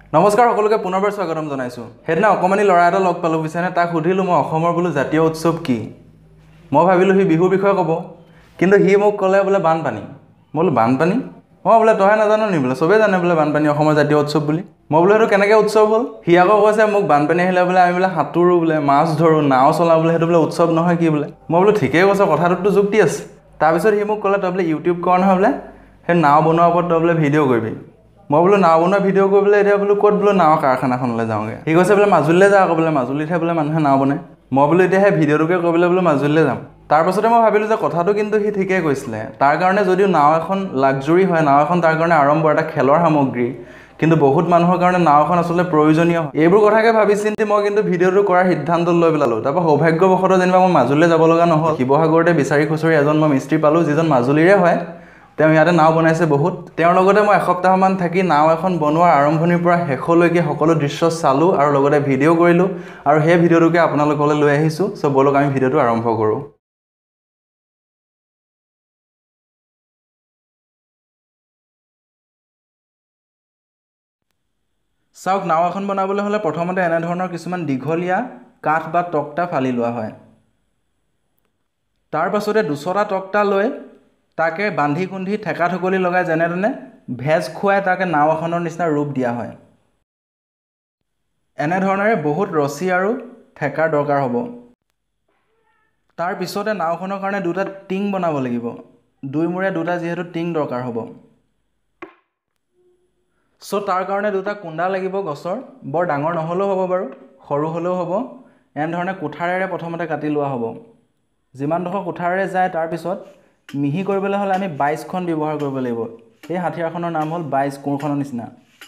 নমস্কাৰ সকলোকে পুনৰবাৰ স্বাগতম জনাইছো। হেদিনা অকমানি লৰা এটা লগ পালো বিছানে তাক সুধিলো মই অসমৰ বোলো জাতীয় উৎসৱ কি? মই ভাবিলো হি বিহুৰ বিষয়ে ক'ব। কিন্তু হি মোক ক'লে বোলে বানপানী। মই বোলো বানপানী? বোলে তহে নাজানো নি বোলে সবে জানে বোলে বানপানী অসমৰ জাতীয় উৎসৱ বুলি। মই বোলে সেইটো কেনেকৈ উৎসৱ হ'ল? হি আকৌ কৈছে মোক বানপানী আহিলে বোলে আমি বোলে সাঁতোৰো বোলে মাছ ধৰো নাও চলাও বোলে সেইটো বোলে উৎসৱ নহয় কি বোলে। মই বোলো ঠিকেই কৈছ কথাটোতো যুক্তি আছে। তাৰপিছত হি মোক ক'লে তই বোলে ইউটিউব কৰ নহয় বোলে সেই নাও বনোৱাৰ ওপৰত তই বোলে ভিডিঅ' কৰিবি। মই বোলো নাও বনোৱা ভিডিঅ' কৰিবলৈ এতিয়া বোলো ক'ত বোলো নাও কাৰখানাখনলৈ যাওঁগৈ। সি কৈছে বোলে মাজুলীলৈ যাওঁ আকৌ বোলে মাজুলীতহে বোলে মানুহে নাও বনায়। মই বোলো এতিয়া সেই ভিডিঅ'টোকে কৰিবলৈ বোলো মাজুলীলৈ যাম। তাৰপাছতে মই ভাবিলোঁ যে কথাটো কিন্তু সি ঠিকেই কৈছিলে। তাৰ কাৰণে যদিও নাও এখন লাক্সাৰী হয়, নাও এখন তাৰ কাৰণে আড়ম্বৰ এটা খেলৰ সামগ্ৰী, কিন্তু বহুত মানুহৰ কাৰণে নাও এখন আচলতে প্ৰয়োজনীয়। এইবোৰ কথাকে ভাবি চিন্তি মই কিন্তু ভিডিঅ'টো কৰাৰ সিদ্ধান্ত লৈ পেলালোঁ। তাৰপৰা সৌভাগ্যবশতঃ যেনিবা মই মাজুলীলৈ যাব লগা নহ'ল। শিৱসাগৰতে বিচাৰি খুচৰি এজন মই মিস্ত্ৰী পালোঁ যিজন মাজুলীৰে হয়। তেওঁ ইয়াতে নাও বনাইছে বহুত। তেওঁৰ লগতে মই এসপ্তাহমান থাকি নাও এখন বনোৱাৰ আৰম্ভণিৰ পৰা শেষলৈকে সকলো দৃশ্য চালোঁ আৰু লগতে ভিডিঅ' কৰিলোঁ আৰু সেই ভিডিঅ'টোকে আপোনালোকলৈ লৈ আহিছোঁ। চ' ব'লক আমি ভিডিঅ'টো আৰম্ভ কৰোঁ। চাওক, নাও এখন বনাবলৈ হ'লে প্ৰথমতে এনেধৰণৰ কিছুমান দীঘলীয়া কাঠ বা তক্তা ফালি লোৱা হয়। তাৰ পাছতে দুচটা তক্তা লৈ তাকে বান্ধি কুন্ধি ঠেকা ঠুকলি লগাই যেনে তেনে ভেজ খুৱাই তাকে নাও এখনৰ নিচিনা ৰূপ দিয়া হয়। এনেধৰণেৰে বহুত ৰছী আৰু ঠেকাৰ দৰকাৰ হ'ব। তাৰ পিছতে নাওখনৰ কাৰণে দুটা টিং বনাব লাগিব। দুইমূৰে দুটা যিহেতু টিং দৰকাৰ হ'ব। চ' তাৰ কাৰণে দুটা কুন্দা লাগিব গছৰ। বৰ ডাঙৰ নহ'লেও হ'ব বাৰু, সৰু হ'লেও হ'ব। এনেধৰণে কুঠাৰেৰে প্ৰথমতে কাটি লোৱা হ'ব। যিমানডোখৰ কুঠাৰেৰে যায় তাৰপিছত মিহি কৰিবলৈ হ'লে আমি 22খন ব্যৱহাৰ কৰিব লাগিব। এই হাথিয়াৰখনৰ নাম হ'ল 22 কোৰখনৰ নিচিনা।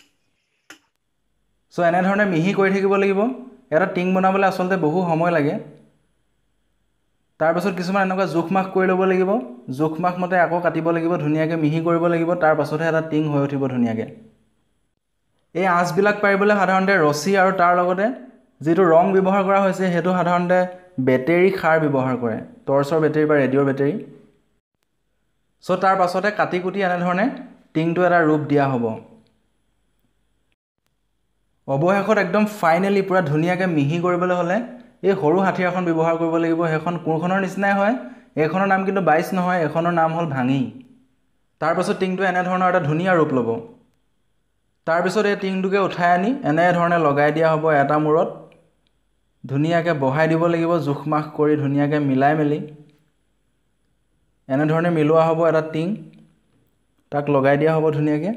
চ' এনেধৰণে মিহি কৰি থাকিব লাগিব। এটা টিং বনাবলৈ আচলতে বহু সময় লাগে। তাৰপাছত কিছুমান এনেকুৱা জোখ মাখ কৰি ল'ব লাগিব। জোখ মাখ মতে আকৌ কাটিব লাগিব, ধুনীয়াকৈ মিহি কৰিব লাগিব। তাৰ পাছতহে এটা টিং হৈ উঠিব ধুনীয়াকৈ। এই আঁচবিলাক পাৰিবলৈ সাধাৰণতে ৰছী আৰু তাৰ লগতে যিটো ৰং ব্যৱহাৰ কৰা হৈছে সেইটো সাধাৰণতে বেটেৰী সাৰ ব্যৱহাৰ কৰে, টৰ্চৰ বেটেৰী বা ৰেডিঅ'ৰ বেটেৰী। চ' তাৰ পাছতে কাটি কুটি এনেধৰণে টিংটো এটা ৰূপ দিয়া হ'ব। অৱশেষত একদম ফাইনেলি পূৰা ধুনীয়াকৈ মিহি কৰিবলৈ হ'লে এই সৰু হাথিয়াৰখন ব্যৱহাৰ কৰিব লাগিব। সেইখন কোৰখনৰ নিচিনাই হয়। এইখনৰ নাম কিন্তু 22 নহয়, এইখনৰ নাম হ'ল ভাঙি। তাৰপাছত টিংটো এনেধৰণৰ এটা ধুনীয়া ৰূপ ল'ব। তাৰপিছত এই টিংটোকে উঠাই আনি এনেধৰণে লগাই দিয়া হ'ব এটা মূৰত। ধুনীয়াকৈ বহাই দিব লাগিব জোখ মাখ কৰি ধুনীয়াকৈ মিলাই মেলি। এনেধৰণে মিলোৱা হ'ব এটা টিং, তাক লগাই দিয়া হ'ব ধুনীয়াকৈ।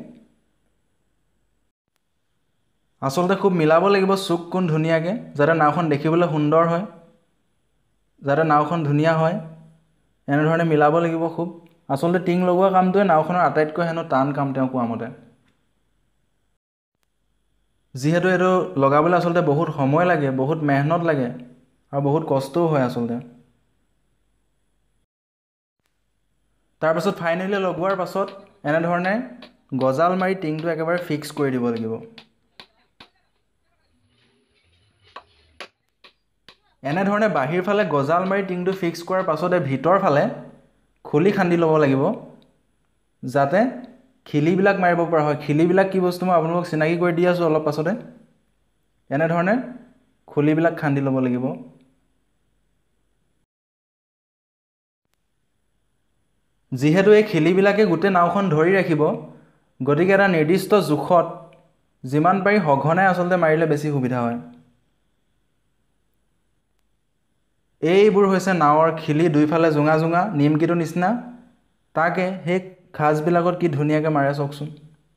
আচলতে খুব মিলাব লাগিব চুক কোণ ধুনীয়াকৈ, যাতে নাওখন দেখিবলৈ সুন্দৰ হয়, যাতে নাওখন ধুনীয়া হয়। এনেধৰণে মিলাব লাগিব খুব। আচলতে টিং লগোৱা কামটোৱে নাওখনৰ আটাইতকৈ হেনো টান কাম তেওঁ কোৱা মতে। যিহেতু এইটো লগাবলৈ আচলতে বহুত সময় লাগে, বহুত মেহনত লাগে আৰু বহুত কষ্টও হয় আচলতে। তাৰপাছত ফাইনেলি লগোৱাৰ পাছত এনেধৰণে গজাল মাৰি টিংটো একেবাৰে ফিক্স কৰি দিব লাগিব। এনেধৰণে বাহিৰ ফালে গজাল মাৰি টিংটো ফিক্স কৰাৰ পাছতে ভিতৰ ফালে খুলি খান্দি ল'ব লাগিব, যাতে খিলিবিলাক মাৰিব পৰা হয়। খিলিবিলাক কি বস্তু মই আপোনালোকক চিনাকি কৰি দি আছোঁ অলপ পাছতে। এনেধৰণে খুলিবিলাক খান্দি ল'ব লাগিব। যিহেতু এই খিলিবিলাকে গোটেই নাওখন ধৰি ৰাখিব, গতিকে এটা নিৰ্দিষ্ট জোখত যিমান পাৰি সঘনাই আচলতে মাৰিলে বেছি সুবিধা হয়। এইবোৰ হৈছে নাৱৰ খিলি, দুইফালে জোঙা জোঙা নিমকিটোৰ নিচিনা। তাকে সেই খাজবিলাকত কি ধুনীয়াকৈ মাৰে চাওকচোন।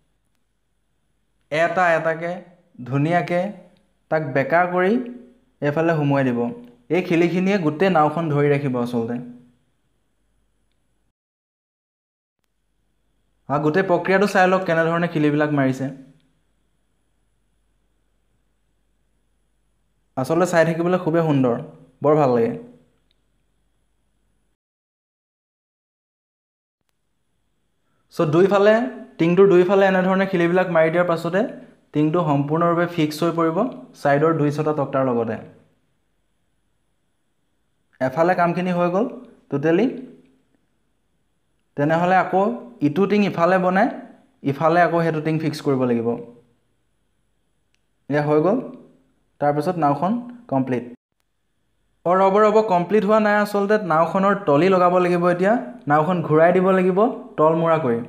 এটা এটাকৈ ধুনীয়াকৈ তাক বেকা কৰি এইফালে সুমুৱাই দিব। এই খিলিখিনিয়ে গোটেই নাওখন ধৰি ৰাখিব আচলতে। আৰু গোটেই প্ৰক্ৰিয়াটো চাই লওক কেনেধৰণে খিলিবিলাক মাৰিছে। আচলতে চাই থাকিবলৈ খুবেই সুন্দৰ, বৰ ভাল লাগে। চ' দুইফালে টিংটোৰ দুইফালে এনেধৰণে খিলিবিলাক মাৰি দিয়াৰ পাছতে টিংটো সম্পূৰ্ণৰূপে ফিক্স হৈ পৰিব ছাইডৰ দুইচটা তক্তাৰ লগতে। এফালে কামখিনি হৈ গ'ল টোটেলি। তেনেহ'লে আকৌ ইটো টিং ইফালে বনাই ইফালে আকৌ সেইটো টিং ফিক্স কৰিব লাগিব। এয়া হৈ গ'ল তাৰপিছত নাওখন কমপ্লিট ৰ'ব কমপ্লিট হোৱা নাই আচলতে নাওখনৰ তলি লগাব লাগিব এতিয়া নাওখন ঘূৰাই দিব লাগিব তলমূৰা কৰি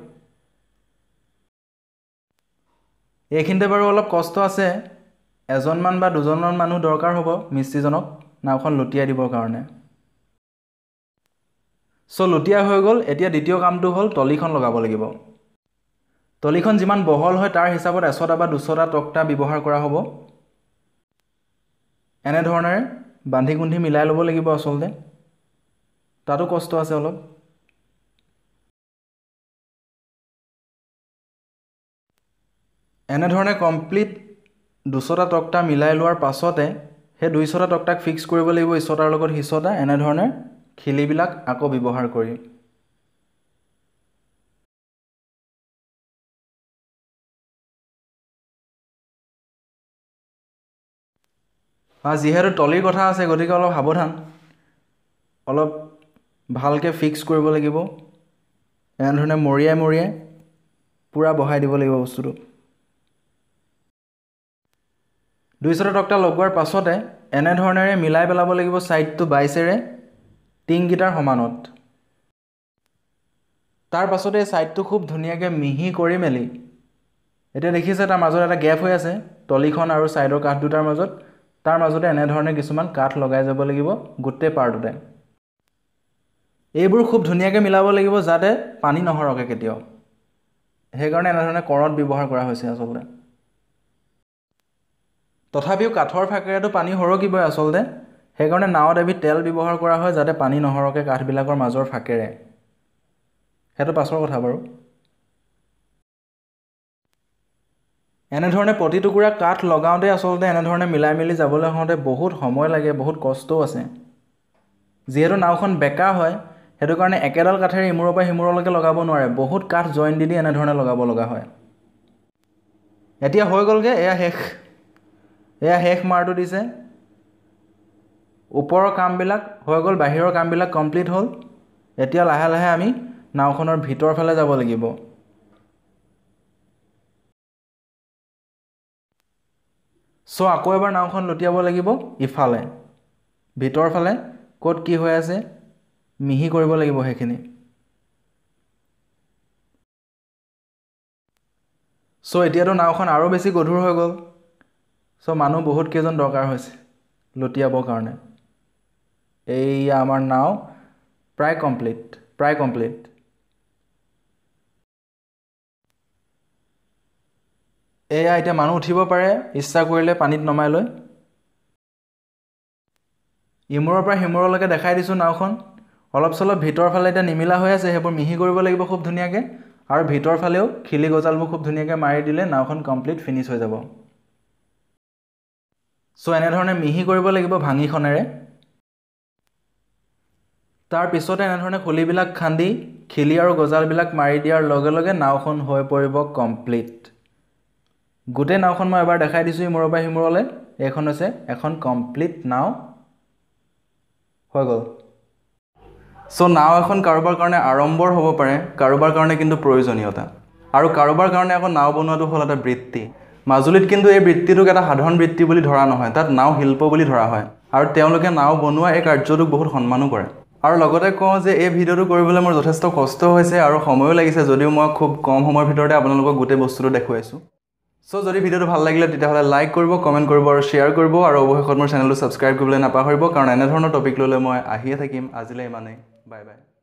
এইখিনিতে বাৰু অলপ কষ্ট আছে এজনমান বা দুজনমান মানুহ দৰকাৰ হ'ব মিস্ত্ৰীজনক নাওখন লুটিয়াই দিবৰ কাৰণে লুটিয়া হৈ গ'ল এতিয়া দ্বিতীয় কামটো হ'ল তলিখন লগাব লাগিব তলিখন যিমান বহল হয় তাৰ হিচাপত 100টা বা 200টা তক্তা ব্যৱহাৰ কৰা হ'ব এনেধৰণেৰে বান্ধি গুন্ধি মিলাই ল'ব লাগিব আচলতে তাতো কষ্ট আছে অলপ এনেধৰণে কমপ্লিট 200টা তক্তা মিলাই লোৱাৰ পাছতে সেই 200টা তক্তাক ফিক্স কৰিব লাগিব ইছটাৰ লগত হিছটা এনেধৰণে খিলিবিলাক আকৌ ব্যৱহাৰ কৰি যিহেতু তলিৰ কথা আছে গতিকে অলপ সাৱধান অলপ ভালকৈ ফিক্স কৰিব লাগিব এনেধৰণে মৰিয়াই পূৰা বহাই দিব লাগিব বস্তুটো 200টা তক্তা লগোৱাৰ পাছতে এনেধৰণেৰে মিলাই পেলাব লাগিব ছাইডটো বাইছেৰে টিংগিটাৰ সমানত তাৰ পাছতে এই ছাইডটো খুব ধুনীয়াকৈ মিহি কৰি মেলি এতিয়া দেখিছে তাৰ মাজত এটা গেপ হৈ আছে তলিখন আৰু ছাইডৰ কাঠ দুটাৰ মাজত তাৰ মাজতে এনেধৰণে কিছুমান কাঠ লগাই যাব লাগিব গোটেই পাৰটোতে এইবোৰ খুব ধুনীয়াকৈ মিলাব লাগিব যাতে পানী নহৰকে কেতিয়াও সেইকাৰণে এনেধৰণে কৰদ ব্যৱহাৰ কৰা হৈছে আচলতে তথাপিও কাঠৰ ফাকেৰেতো পানী হৰকিবই আচলতে সেইকাৰণে নাৱত এবিধ তেল ব্যৱহাৰ কৰা হয় যাতে পানী নহৰকে কাঠবিলাকৰ মাজৰ ফাকেৰে সেইটো পাছৰ কথা বাৰু এনেধৰণে প্ৰতি টুকুৰা কাঠ লগাওঁতে আচলতে এনেধৰণে মিলাই মিলি যাবলৈ হওঁতে বহুত সময় লাগে বহুত কষ্টও আছে যিহেতু নাওখন বেকা হয় সেইটো কাৰণে একেডাল কাঠেৰে ইমূৰৰ পৰা সিমূৰলৈকে লগাব নোৱাৰে বহুত কাঠ জইন দি এনেধৰণে লগাব লগা হয় এতিয়া হৈ গ'লগৈ এয়া শেষ মাৰটো দিছে ওপৰৰ কামবিলাক হৈ গ'ল বাহিৰৰ কামবিলাক কমপ্লিট হ'ল এতিয়া লাহে লাহে আমি নাওখনৰ ভিতৰ ফালে যাব লাগিব আকৌ এবাৰ নাওখন লুটিয়াব লাগিব ইফালে ভিতৰ ফালে ক'ত কি হৈ আছে মিহি কৰিব লাগিব সেইখিনি এতিয়াতো নাওখন আৰু বেছি গধুৰ হৈ গ'ল মানুহ বহুত কেইজন দৰকাৰ হৈছে লুটিয়াবৰ কাৰণে এইয়া আমাৰ নাও প্ৰায় কমপ্লিট এয়া এতিয়া মানুহ উঠিব পাৰে ইচ্ছা কৰিলে পানীত নমাই লৈ ইমূৰৰ পৰা সিমূৰলৈকে দেখাই দিছোঁ নাওখন অলপ চলপ ভিতৰ ফালে এতিয়া নিমিলা হৈ আছে সেইবোৰ মিহি কৰিব লাগিব খুব ধুনীয়াকৈ আৰু ভিতৰ ফালেও খিলি গজালবোৰ খুব ধুনীয়াকৈ মাৰি দিলে নাওখন কমপ্লিট ফিনিছ হৈ যাব এনেধৰণে মিহি কৰিব লাগিব ভাঙিখনেৰে তাৰ পিছতে এনেধৰণে খুলিবিলাক খান্দি খিলি আৰু গজালবিলাক মাৰি দিয়াৰ লগে লগে নাওখন হৈ পৰিব কমপ্লিট গোটেই নাওখন মই এবাৰ দেখাই দিছোঁ ইমূৰৰ পৰা সিমূৰলৈ এইখন হৈছে এখন কমপ্লিট নাও হৈ গ'ল নাও এখন কাৰোবাৰ কাৰণে আড়ম্বৰ হ'ব পাৰে কাৰোবাৰ কাৰণে কিন্তু প্ৰয়োজনীয়তা আৰু কাৰোবাৰ কাৰণে আকৌ নাও বনোৱাটো হ'ল এটা বৃত্তি মাজুলীত কিন্তু এই বৃত্তিটোক এটা সাধাৰণ বৃত্তি বুলি ধৰা নহয় তাত নাও শিল্প বুলি ধৰা হয় আৰু তেওঁলোকে নাও বনোৱা এই কাৰ্যটোক বহুত সন্মানো কৰে আৰু লগতে কওঁ যে এই ভিডিঅ'টো কৰিবলৈ মোৰ যথেষ্ট কষ্ট হৈছে আৰু সময়ো লাগিছে যদিও মই খুব কম সময়ৰ ভিতৰতে আপোনালোকক গোটেই বস্তুটো দেখুৱাইছোঁ যদি ভিডিঅ'টো ভাল লাগিলে তেতিয়াহ'লে লাইক কৰিব কমেণ্ট কৰিব আৰু শ্বেয়াৰ কৰিব আৰু অৱশেষত মোৰ চেনেলটো ছাবস্ক্ৰাইব কৰিবলৈ নাপাহৰিব কাৰণ এনেধৰণৰ টপিক লৈ মই আহিয়ে থাকিম আজিলৈ ইমানেই বাই বাই